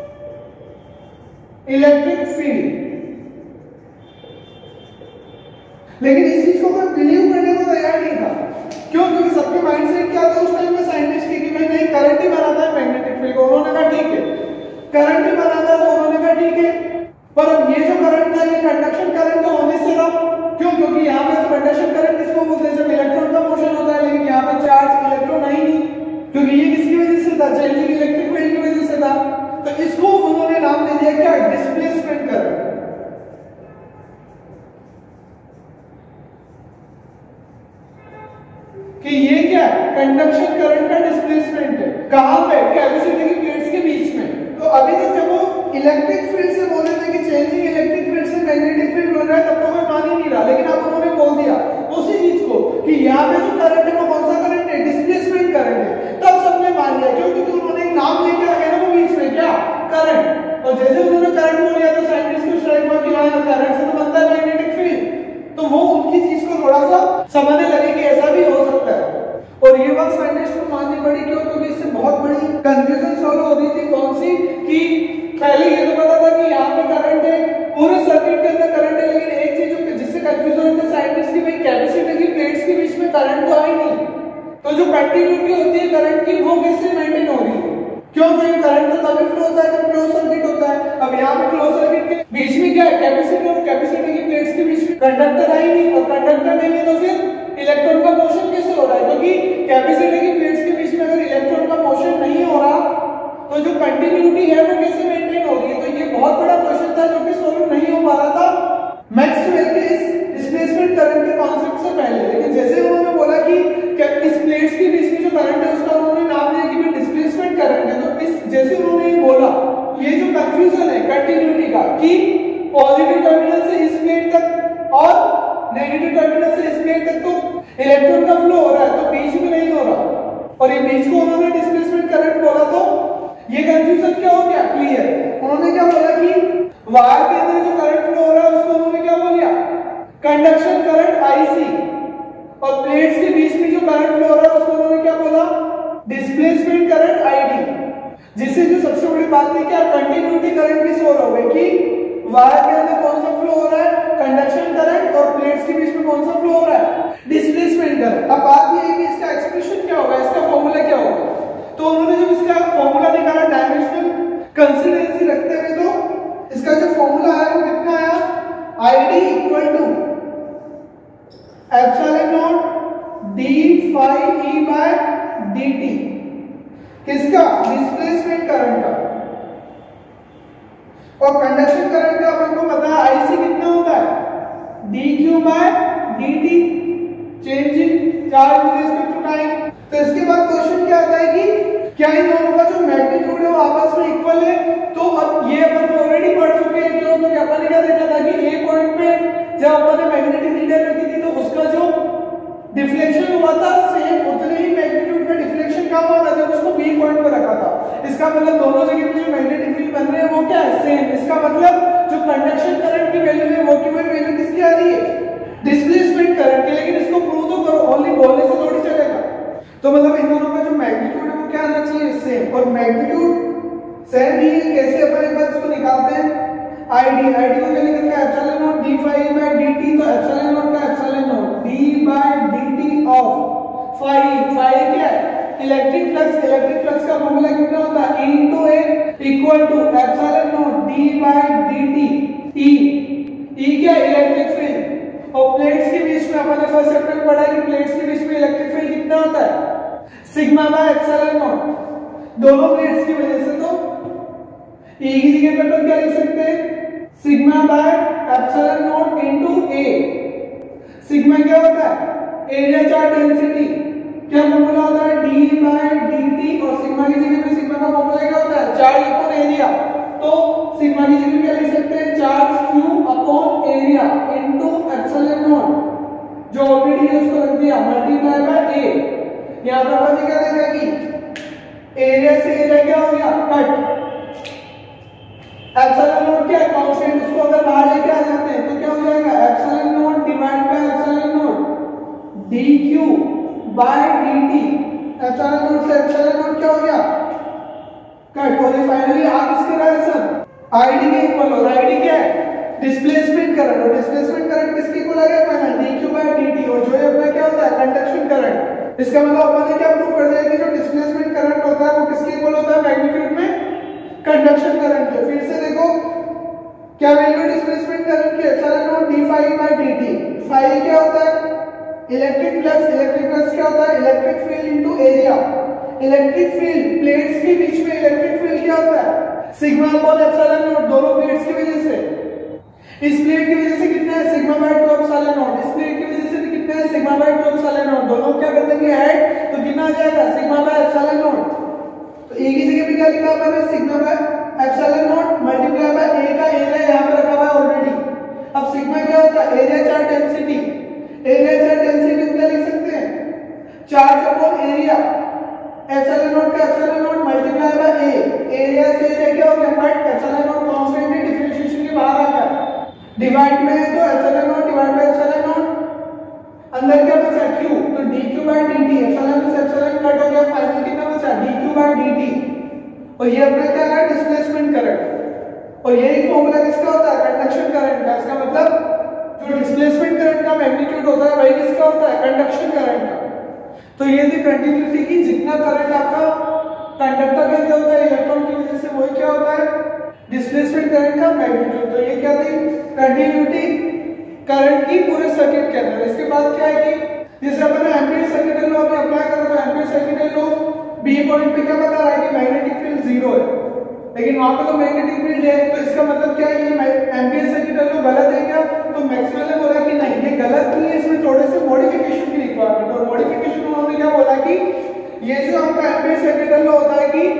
इलेक्ट्रिक फील्ड। लेकिन इस चीज को कोई बिलीव करने को तैयार नहीं था। क्यों? क्योंकि सबके माइंडसेट क्या था उस टाइम में साइंटिस्ट की कि भाई नहीं करंट ही बनाता है मैग्नेटिक फील्ड को। उन्होंने कहा ठीक है करंट ही बनाता है, तो उन्होंने कहा ठीक है, पर अब ये जो करंट था ये कंडक्शन करंट का होने से था। क्यों? क्योंकि यहाँ पे तो कंडक्शन करंट किसको बोलते हैं जब इलेक्ट्रॉन का मोशन होता है, लेकिन यहाँ पे चार्ज इलेक्ट्रॉन है ही नहीं, क्योंकि ये किसकी वजह से था चेंजिंग इलेक्ट्रिक फील्ड की वजह से था। तो इसको उन्होंने नाम दे दिया क्या डिस्प्लेसमेंट करंट। कि ये क्या कंडक्शन करंट का डिस्प्लेसमेंट है, कहां पे कैपेसिटर की प्लेट्स के बीच में। तो अभी तक जब वो इलेक्ट्रिक फील्ड से बोले थे कि चेंजिंग इलेक्ट्रिक फील्ड से मैग्नेटिक फील्ड बन रहा है तब तो कोई मान ही नहीं रहा, लेकिन अब उन्होंने बोल दिया उसी चीज को कि यहाँ पे जो करंट है वो कौन सा करंट है डिस्प्लेसमेंट करंट है। तब सबने मान लिया, क्यों? क्योंकि उन्होंने एक नाम लेके रखा है ना वो बीच में क्या करंट, और जैसे उन्होंने करंट बोल दिया तो साइंटिस्ट को स्ट्राइक हुआ कि हाँ करंट से तो बनता है मैग्नेटिक फील्ड। तो वो उनकी चीज को थोड़ा सा समझने लगे कि ऐसा भी हो सकता है, और ये बात साइंटिस्ट को माननी पड़ी। क्यों? क्योंकि इससे बहुत बड़ी कंफ्यूजन सॉल्व हो रही थी। कौन सी? कि पहले ये तो पता था कि यहाँ पे करंट है, पूरे सर्किट के अंदर करंट है, लेकिन एक चीज जिससे कंफ्यूजन होती है साइंटिस्ट की भाई कैपेसिटर की प्लेट्स के बीच में करंट तो है नहीं, तो जो कंटिन्यूटी होती है करंट की वो कैसे मेंटेन हो रही है। क्यों? क्योंकि करंट तो तभी फ्लो होता है जब क्लोज सर्किट होता है। अब यहाँ पे क्लोज सर्किट के बीच में क्या है कैपेसिटर, और कैपेसिटर की प्लेट्स के बीच में कंडक्टर है ही नहीं, और कंडक्टर नहीं है तो फिर इलेक्ट्रॉन का मोशन कैसे हो रहा है, क्योंकि कैपेसिटर की प्लेट्स के बीच में अगर इलेक्ट्रॉन का मोशन नहीं हो रहा तो जो कंटिन्यूटी है वो कैसे मेंटेन हो रही है। तो ये बहुत बड़ा क्वेश्चन था जो कि सॉल्व नहीं हो पा रहा था मैक्सवेल के इस डिस्प्लेसमेंट करंट के कॉन्सेप्ट से पहले। लेकिन जैसे उन्होंने बोला कि इस प्लेट्स के बीच में जो करंट है उसका उन्होंने नाम दिया कि डिस्प्लेसमेंट करंट है, तो इस जैसे उन्होंने ये बोला ये जो कंफ्यूजन है कंटिन्यूटी का कि पॉजिटिव टर्मिनल से इस प्लेट तक और नेगेटिव टर्मिनल से इस प्लेट तक तो इलेक्ट्रॉन का फ्लो हो रहा है, तो बीच में नहीं हो रहा, और ये बीच को उन्होंने डिस्प्लेसमेंट करंट बोला। तो ये कंफ्यूजन क्या हो गया क्लियर। उन्होंने क्या बोला कि वायर के अंदर जो करंट फ्लो हो रहा है उसको उन्होंने क्या बोला कंडक्शन करंट आईसी, और प्लेट्स के बीच में जो करंट फ्लो हो रहा है उसको उन्होंने क्या बोला डिस्प्लेसमेंट करंट आईडी। जिससे जो सबसे बड़ी बात है क्या कंटिन्यूटी करंट भी सोल्व हो गई कि वायर के अंदर कौन सा फ्लो हो रहा है, कंडक्शन करंट, और प्लेट्स के बीच में कौन सा फ्लो हो रहा है, डिस्प्लेसमेंट करंट। अब बात ये है कि इसका एक्सप्रेशन क्या होगा, इसका फॉर्मूला क्या होगा। तो उन्होंने जब इसका फॉर्मूला निकाला डायमेंशनल कंसिस्टेंसी रखते हुए, तो इसका जो फॉर्मूला है वो कितना आया, ID equal to epsilon naught d phi E by dt, किसका, डिस्प्लेसमेंट करंट का। और कंडक्शन करंट का अपन को पता है आईसी कितना होता है, dq by dt, changing charge with respect to time. तो इसके बाद क्वेश्चन क्या आता है कि क्या इन दोनों का जो मैग्नीट्यूड है वो आपस में इक्वल है। तो अब ये अपन ऑलरेडी पढ़ चुके हैं, क्यों, तो अपन ने क्या देखा था कि ए पॉइंट पे जब अपन ने मैग्नेटिक नीडल रखी थी तो उसका जो डिफ्लेक्शन हुआ था सेम उतने ही मैग्नीट्यूड का डिफ्लेक्शन कहां हुआ था जब उसको बी पॉइंट पर रखा था। इसका मतलब दोनों जगह पे जो मैग्नेटिक फील्ड बन रहे हैं वो क्या है, सेम। इसका मतलब जो कंडक्शन करंट की वैल्यू है वो की वैल्यू किसकी आ रही है, डिस्प्लेसमेंट करंट की। लेकिन इसको प्रूव तो करो, ओनली बोलने से थोड़ी चलेगा। तो मतलब इन दोनों का जो मैग्नीट्यूड है वो क्या आना चाहिए, सेम। और मैग्नीट्यूड सेम ही है, कैसे अपन एक बार इसको निकालते हैं, आईडी आईडी को क्या लिखते हैं, epsilon naught d phi by dt। तो एप्सिलॉन नॉट का epsilon naught d by dt of phi, phi क्या है, इलेक्ट्रिक फ्लक्स। इलेक्ट्रिक फ्लक्स का फॉर्मूला कितना होता है, E into A equal to epsilon naught d by dt। E E क्या है, इलेक्ट्रिक फील्ड। और प्लेट्स के बीच में अपन ने फर्स्ट चैप्टर में पढ़ा है कि प्लेट्स के बीच में इलेक्ट्रिक फील्ड कितना होता है, सिग्मा बाय एप्सिलॉन नॉट, दोनों प्लेट्स की वजह से। तो E की जगह पे अपन क्या लिख सकते हैं, sigma by epsilon naught into A। Sigma क्या होता है, एरिया चार्ज डेंसिटी। क्या फॉर्मूला होता है, d बाय dt। और सिग्मा की जगह पे सिग्मा का फॉर्मूला क्या होता है, चार्ज अपॉन एरिया। तो सिग्मा की जगह क्या लिख सकते हैं, charge q upon area into epsilon naught, जो ऑलरेडी है उसको रख दिया, मल्टीप्लाई बाय a। यहां पर अपन क्या देखा कि एरिया से एरिया क्या हो गया, कट। एप्सिलॉन नॉट क्या है, कांस्टेंट, उसको अगर बाहर लेके आ जाते हैं तो क्या हो जाएगा, epsilon naught divide by epsilon naught dq by dt। Epsilon naught से एप्सिलॉन नॉट क्या हो गया, कट। और फाइनली आ किसके रहा है सर, आईडी के इक्वल। और आईडी क्या है, डिस्प्लेसमेंट करंट। और डिस्प्लेसमेंट करंट किसके इक्वल आ गया, फाइनल dq बाय dt। और जो ये अपना क्या होता है, कंडक्शन करंट। इसका मतलब अपन ने क्या प्रूव कर दिया कि जो डिस्प्लेसमेंट करंट होता है वो किसके इक्वल होता है, मैग्नीट्यूड में कंडक्शन करंट के। फिर से देखो क्या वैल्यू डिस्प्लेसमेंट करंट की, epsilon naught d phi by dt। Phi क्या होता है, इलेक्ट्रिक फ्लक्स। इलेक्ट्रिक फ्लक्स क्या होता है, electric field into area. Electric field, plates के बीच में इलेक्ट्रिक फील्ड क्या होता है, सिग्मा अपॉन एप्सिलॉन नॉट, दोनों प्लेट्स की वजह से। इस प्लेट की वजह से कितना है, sigma by two epsilon naught. इस प्लेट की वजह से भी कितना है, sigma by two epsilon naught. दोनों क्या कर देंगे ऐड, तो कितना आ जाएगा, सिग्मा बाय एप्सिलॉन नॉट। तो ए की जगह पे क्या लिखा हुआ है, sigma by epsilon naught multiply by A का एरिया यहां पे रखा हुआ है ऑलरेडी। अब सिग्मा क्या होता है, area charge density. Area charge density को क्या लिख सकते हैं, charge upon area. Epsilon naught का epsilon naught multiply by A. Area से एरिया क्या हो गया, कट। एप्सिलॉन नॉट कांस्टेंट है, डिफरेंशिएशन के बाहर आ गया। डिवाइड में है तो epsilon naught divide by epsilon naught, अंदर क्या बचा, q। तो dq बाय dt, एप्सिलॉन से एप्सिलॉन कट हो गया, फाइनल कितना बचा, dq बाय dt। और ये अपना क्या है, डिस्प्लेसमेंट करंट। और यही फॉर्मूला किसका होता है, कंडक्शन करंट का। इसका मतलब जो डिस्प्लेसमेंट करंट का मैग्नीट्यूड होता है वही किसका होता है, कंडक्शन करंट का। तो ये थी कंटिन्यूटी की, जितना करंट आपका कंडक्टर के अंदर होता है इलेक्ट्रॉन की वजह से, वही क्या होता है, डिस्प्लेसमेंट करंट का मैग्नीट्यूड। तो ये क्या थी, कंटिन्यूटी करंट की पूरे सर्किट के अंदर। इसके बाद क्या है कि जैसे अपन एम्पीयर सर्किट लॉ में अप्लाई करो तो ampere circuit law B point पे क्या बता रहा है कि मैग्नेटिक फील्ड जीरो है, लेकिन वहां पे तो मैग्नेटिक फील्ड है। तो इसका मतलब क्या है, ये एम्पीयर सर्किट लॉ गलत है क्या, तो मैक्सवेल ने बोला कि नहीं ये गलत नहीं है, इसमें थोड़े से मॉडिफिकेशन की रिक्वायरमेंट। और मॉडिफिकेशन में उन्होंने क्या बोला कि ये जो आपका एम्पीयर सर्किट लॉ होता है कि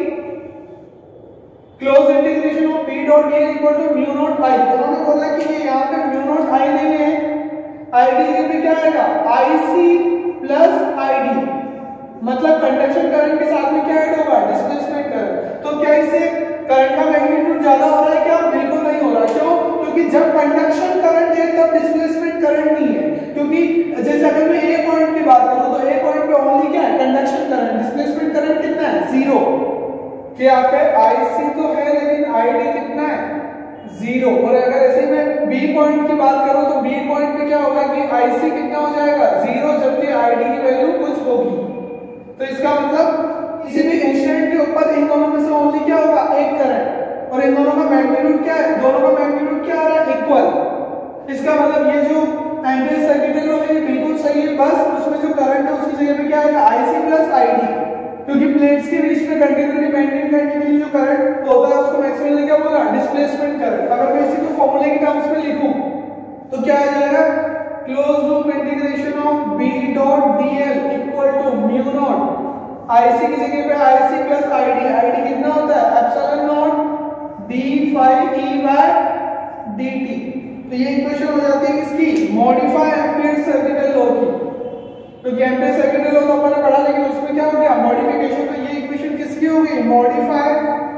close integration of p dot d equal to mu naught i। उन्होंने बोला कि ये यहाँ पे म्यू नॉट i नहीं है, i की जगह पे क्या आएगा, ic प्लस id। मतलब कंडक्शन करंट के साथ में क्या ऐड होगा, डिस्प्लेसमेंट करंट। तो क्या इससे करंट का मैग्नीट्यूड ज्यादा हो रहा है क्या, बिल्कुल नहीं हो रहा। क्यों, क्योंकि जब कंडक्शन करंट है तब डिस्प्लेसमेंट करंट नहीं है। क्योंकि जैसे अगर मैं ए पॉइंट की बात करूं तो ए पॉइंट पे ओनली क्या है, कंडक्शन करंट। डिस्प्लेसमेंट करंट कितना है, जीरो। कि यहाँ पे I C तो है लेकिन I D कितना है, जीरो। और अगर ऐसे में बी पॉइंट की बात करूं तो बी पॉइंट पे क्या होगा कि आईसी कितना हो जाएगा जीरो, जबकि आईडी की वैल्यू कुछ होगी। तो इसका मतलब किसी भी इंस्टेंट के ऊपर इन दोनों में से ओनली क्या होगा एक करंट, और इन दोनों का मैग्नीट्यूड क्या है, दोनों का मैग्नीट्यूड क्या आ रहा है इक्वल। इसका मतलब ये जो एम्पियर सर्किट लॉ है बिल्कुल सही है, बस उसमें जो करंट है उसकी जगह पे क्या आएगा आईसी प्लस आईडी, क्योंकि प्लेट्स के बीच में कंटिन्यूटी मेंटेन करने के लिए जो करंट होता है उसको मैक्सवेल ने क्या बोला डिस्प्लेसमेंट करंट। अगर मैं इसी को फॉर्मूले के टर्म्स में लिखूं तो क्या आ जाएगा close loop integration of B dot dl equal to mu naught IC की जगह पे आईसी प्लस आईडी, आईडी कितना होता है epsilon naught d phi e by dt। तो ये इक्वेशन हो जाती है किसकी मॉडिफाई एम्पियर सर्किट लॉ की, क्योंकि एम्पियर सर्किट लॉ तो अपन ने पढ़ा लेकिन उसमें क्या हो गया मॉडिफिकेशन। तो ये इक्वेशन किसकी हो गई मॉडिफाई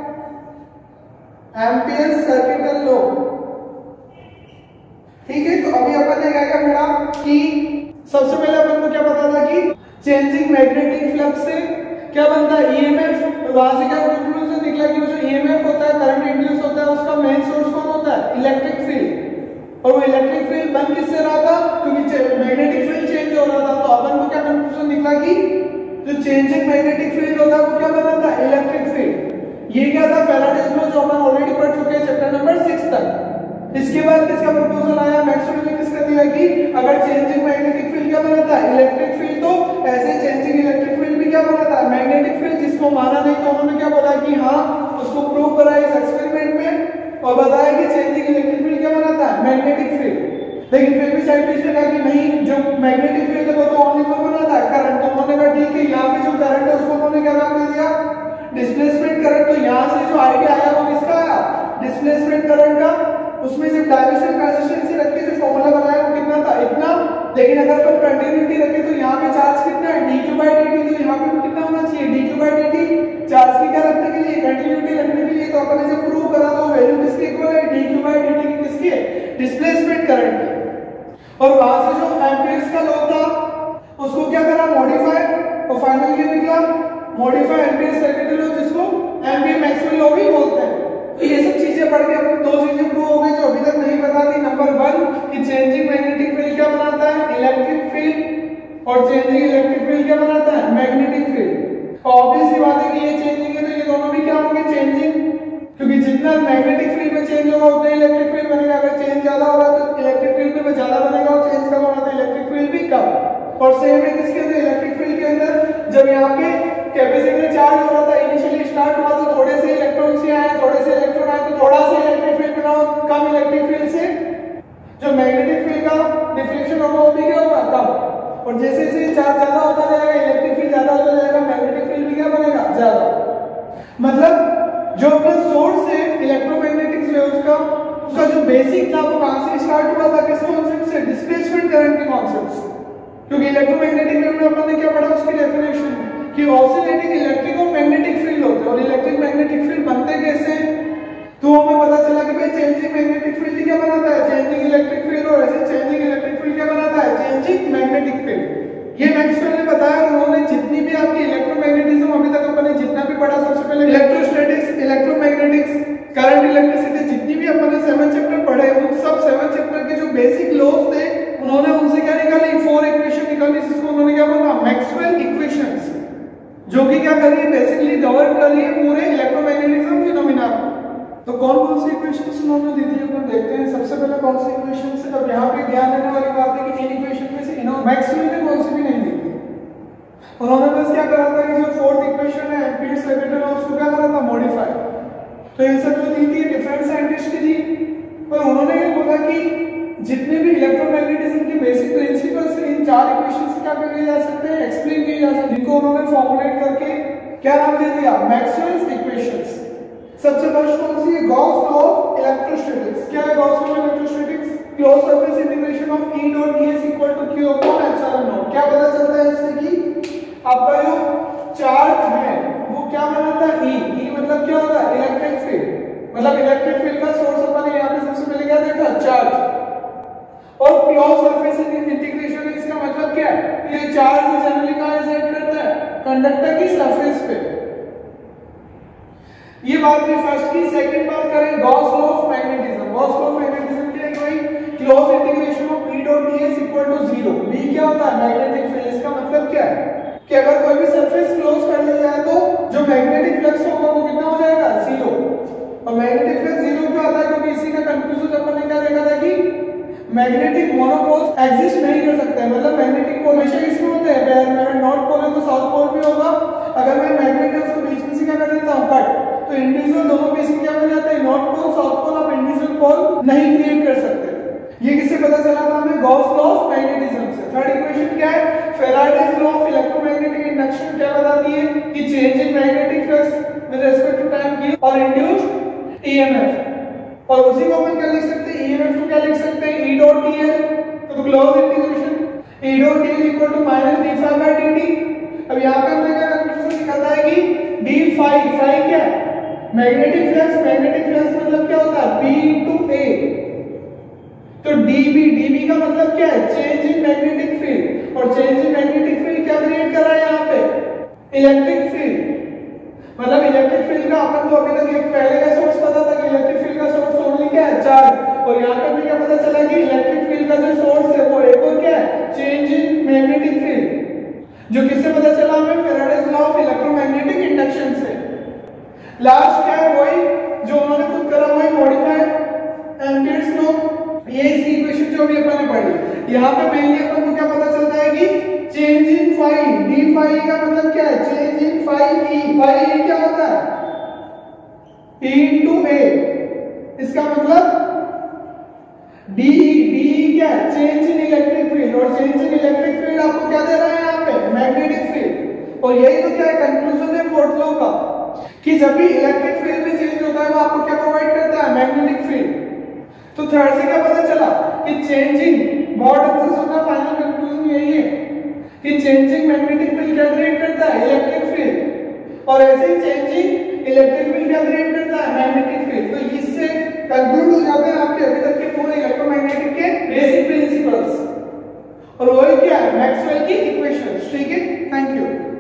एम्पियर सर्किट लॉ। ठीक है, तो अभी अपन ने क्या क्या पढ़ा कि सबसे पहले अपन को क्या पता था कि चेंजिंग मैग्नेटिक फ्लक्स से क्या बनता है ईएमएफ। वहां से क्या कंक्लूजन निकला कि जो ईएमएफ होता है करंट इंड्यूस होता है उसका मेन सोर्स कौन होता है इलेक्ट्रिक फील्ड, और वो इलेक्ट्रिक फील्ड बन किससे रहा था क्योंकि मैग्नेटिक फील्ड चेंज हो रहा था। तो अपन को क्या कंक्लूजन निकला कि जो चेंजिंग मैग्नेटिक फील्ड होता है वो क्या बना था इलेक्ट्रिक फील्ड। ये क्या था फैराडेज लॉ जो अपन ऑलरेडी पढ़ चुके हैं चैप्टर नंबर सिक्स तक। इसके बाद किसका प्रपोजल आया मैक्सवेल ने किसका दिया कि अगर चेंजिंग मैग्नेटिक फील्ड क्या बनाता है इलेक्ट्रिक फील्ड, तो ऐसे चेंजिंग इलेक्ट्रिक फील्ड भी क्या बनाता है मैग्नेटिक फील्ड, जिसको माना नहीं तो उन्होंने क्या बोला कि हाँ उसको प्रूव करा इस एक्सपेरिमेंट में और बताया कि चेंजिंग इलेक्ट्रिक फील्ड क्या बनाता है मैग्नेटिक फील्ड। लेकिन फिर भी साइंटिस्ट ने कहा कि नहीं जो मैग्नेटिक फील्ड है वो तो ओनली कौन बनाता है करंट। तो उन्होंने कहा ठीक है यहाँ पे जो करंट है उसको उन्होंने क्या नाम दे दिया डिस्प्लेसमेंट करंट। तो यहाँ से जो आईडिया आया वो किसका आया डिस्प्लेसमेंट करंट का। उसमें जब डायमेंशन कंसिस्टेंसी रख के जो फॉर्मूला बनाया वो कितना था इतना, लेकिन अगर अपन कंटिन्यूटी रखे तो यहाँ पे चार्ज कितना है dq by dt, तो यहाँ पे भी कितना होना चाहिए dq by dt। चार्ज की क्या रखने के लिए कंटिन्यूटी रखने के लिए, तो अपन इसे प्रूव करा तो वैल्यू किसके इक्वल है dq by dt की किसकी डिस्प्लेसमेंट करंट की। और वहां से जो एम्पियर्स का लॉ था उसको क्या करा मॉडिफाई, और फाइनल ये निकला मॉडिफाई एम्पियर सर्किट लॉ, जिसको एम्पियर मैक्सवेल लॉ भी बोलते हैं। तो ये सब चीजें पढ़ के अपन दो चीजें प्रूव हो गई जो अभी तक नहीं पता थी। नंबर वन कि चेंजिंग मैग्नेटिक फील्ड क्या बनाता है इलेक्ट्रिक फील्ड, और चेंजिंग इलेक्ट्रिक फील्ड क्या बनाता है मैग्नेटिक फील्ड। ऑब्वियस सी बात है कि ये चेंजिंग है तो ये दोनों भी क्या होंगे चेंजिंग, क्योंकि जितना मैग्नेटिक फील्ड में चेंज होगा उतना इलेक्ट्रिक फील्ड बनेगा। अगर चेंज ज्यादा हो रहा है तो इलेक्ट्रिक फील्ड में ज्यादा बनेगा, और चेंज कम हो रहा है तो इलेक्ट्रिक फील्ड भी कम। और सेम है किसके अंदर इलेक्ट्रिक फील्ड के अंदर, जब यहाँ पे कैपेसिटर चार्ज हो रहा था इनिशियली स्टार्ट हुआ तो थोड़े से इलेक्ट्रॉन से आए थोड़े से इलेक्ट्रॉन आए तो थोड़ा सा इलेक्ट्रिक फील्ड बनाओ कम इलेक्ट्रिक फील्ड से जो मैग्नेटिक फील्ड का डिफ्लेक्शन होगा वो भी क्या होगा कम। और जैसे जैसे चार्ज ज्यादा होता जाएगा इलेक्ट्रिक फील्ड ज्यादा होता जाएगा मैग्नेटिक फील्ड भी क्या बनेगा ज्यादा। मतलब जो अपना सोर्स है इलेक्ट्रोमैग्नेटिक वेव्स का उसका जो बेसिक था वो कहां से स्टार्ट हुआ था किस कॉन्सेप्ट से डिस्प्लेसमेंट करंट के कॉन्सेप्ट से। क्योंकि इलेक्ट्रोमैग्नेटिक वेव में अपन ने क्या पढ़ा उसकी डेफिनेशन कि ऑसिलेटिंग इलेक्ट्रिक और मैग्नेटिक फील्ड होते हैं, और इलेक्ट्रिक मैग्नेटिक फील्ड बनते कैसे हैं तो हमें पता चला कि भाई चेंजिंग मैग्नेटिक फील्ड क्या बनाता है चेंजिंग इलेक्ट्रिक फील्ड, और ऐसे चेंजिंग इलेक्ट्रिक फील्ड क्या बनाता है चेंजिंग मैग्नेटिक फील्ड। ये मैक्सवेल ने बताया और उन्होंने जितनी भी आपकी इलेक्ट्रोमैग्नेटिज्म अभी तक अपन ने जितना भी पढ़ा सबसे पहले इलेक्ट्रोस्टैटिक्स इलेक्ट्रोमैग्नेटिक्स करंट इलेक्ट्रिसिटी जितनी भी अपन ने सेवन चैप्टर पढ़े उन सब सेवन चैप्टर के जो बेसिक लॉज थे उन्होंने उनसे क्या निकाली फोर इक्वेशन निकाली, जिसको उन्होंने क्या बोला मैक्सवेल इक्वेशंस, जो कि क्या कर रही है बेसिकली गवर्न कर रही है पूरे इलेक्ट्रोमैग्नेटिज्म फिनोमेना को। तो कौन कौन सी इक्वेशंस उन्होंने दी थी अपन देखते हैं। सबसे पहले कौन सी इक्वेशंस है, अब यहाँ पे ध्यान देने वाली बात है कि इन इक्वेशन में से इन्होंने मैक्सवेल ने कौन सी भी नहीं दी थी। उन्होंने बस क्या करा था कि जो फोर्थ इक्वेशन है एम्पियर सर्किट लॉ उसको क्या करा था मॉडिफाई। तो ये सब जो दी थी डिफरेंट साइंटिस्ट की थी, पर उन्होंने ये बोला कि जितने भी इलेक्ट्रोमैग्नेटिज्म की बेसिक प्रिंसिपल्स इन चार इक्वेशंस से क्या किए जा सकते हैं एक्सप्लेन किए जा सकते हैं, जिनको उन्होंने फॉर्मुलेट करके क्या नाम दे दिया मैक्सवेल्स इक्वेशंस। सबसे फर्स्ट कौन सी है गॉस लॉ ऑफ इलेक्ट्रोस्टैटिक्स। क्या है Gauss law of electrostatics close surface integration of E dot ds equal to q upon epsilon naught. क्या पता चलता है इससे कि आपका जो चार्ज है वो क्या बनाता है E, E मतलब क्या होता है इलेक्ट्रिक फील्ड, मतलब इलेक्ट्रिक फील्ड का सोर्स अपन ने यहाँ पे सबसे पहले क्या देखा चार्ज, और क्लोज सरफेस इंटीग्रेशन इसका मतलब क्या है ये चार्ज जनरली कहां रिजल्ट करता है कंडक्टर की सरफेस पे। ये बात हुई फर्स्ट की। सेकंड बात करें Gauss law of magnetism. Gauss law of magnetism क्या है कोई close integration of B dot ds equal to zero. B क्या होता है मैग्नेटिक फील्ड। इसका मतलब क्या है कि अगर कोई भी सरफेस क्लोज कर लिया जाए तो जो मैग्नेटिक फ्लक्स होगा वो कितना हो जाएगा जीरो। और मैग्नेटिक फ्लक्स जीरो क्यों आता है क्योंकि इसी का कंक्लूजन अपन ने क्या देखा था कि मैग्नेटिक मोनोपोल्स एग्जिस्ट नहीं कर सकते हैं। मतलब मैग्नेटिक पोल हमेशा किसमें होते हैं पैर में। अगर नॉर्थ पोल है तो साउथ पोल भी होगा। अगर मैं मैग्नेट है उसको बीच में से क्या कर देता हूं कट, तो इंडिविजुअल दोनों पीस में क्या बन जाता है नॉर्थ पोल साउथ पोल। आप इंडिविजुअल पोल नहीं क्रिएट कर सकते। ये किससे पता चला था हमें गॉस लॉ ऑफ मैग्नेटिज्म से। थर्ड इक्वेशन क्या है Faraday's law of electromagnetic induction क्या बताती है कि change in magnetic flux with respect to time give और इंड्यूस्ड ईएमएफ। और उसी को अपन क्या लिख सकते हैं ईएमएफ को क्या लिख सकते हैं E डॉट dl। तो close integration E dot dl equal to minus d phi by dt। अब यहां पे हमने क्या कंक्लूजन निकाला है कि d phi phi क्या है मैग्नेटिक फ्लक्स। मैग्नेटिक फ्लक्स मतलब क्या होता है P into A। तो dB dB का मतलब क्या है चेंज इन मैग्नेटिक फील्ड। और चेंज इन मैग्नेटिक फील्ड क्या क्रिएट कर रहा है यहाँ पे इलेक्ट्रिक फील्ड। मतलब इलेक्ट्रिक फील्ड का अपन को अभी तक एक पहले का सोर्स पता था कि इलेक्ट्रिक फील्ड का सोर्स ओनली क्या है चार्ज। और यहाँ पे भी क्या पता चला कि इलेक्ट्रिक फील्ड का जो सोर्स है वो एक और क्या है चेंज इन मैग्नेटिक फील्ड। जो किससे पता चला हमें Faraday's law of electromagnetic induction से। लास्ट क्या है वही जो उन्होंने खुद करा वही मॉडिफाइड एम्पीयर्स लॉ। ये इसकी इक्वेशन जो भी अपन ने पढ़ी यहाँ पे मेनली अपन को क्या पता चलता है कि change in phi d phi का मतलब क्या है change in phi e। Phi e क्या होता है E into A। इसका मतलब d d क्या है चेंज इन इलेक्ट्रिक फील्ड। और चेंज इन इलेक्ट्रिक फील्ड आपको क्या दे रहा है यहाँ पे मैग्नेटिक फील्ड। और यही तो क्या है कंक्लूजन है फोर्थ लॉ का कि जब भी इलेक्ट्रिक फील्ड में चेंज होता है वो आपको क्या प्रोवाइड करता है मैग्नेटिक फील्ड। तो थर्ड से क्या पता चला कि चेंजिंग बहुत अच्छे सुना फाइनल कंक्लूजन यही है कि चेंजिंग मैग्नेटिक फील्ड क्या क्रिएट करता है इलेक्ट्रिक फील्ड। और ऐसे ही चेंजिंग इलेक्ट्रिक फील्ड क्या क्रिएट करता है मैग्नेटिक फील्ड। तो इससे कंक्लूड हो जाते हैं आपके अभी तक के पूरे इलेक्ट्रोमैग्नेटिक के बेसिक प्रिंसिपल्स। और वही क्या है मैक्सवेल की इक्वेशंस। ठीक है थैंक यू।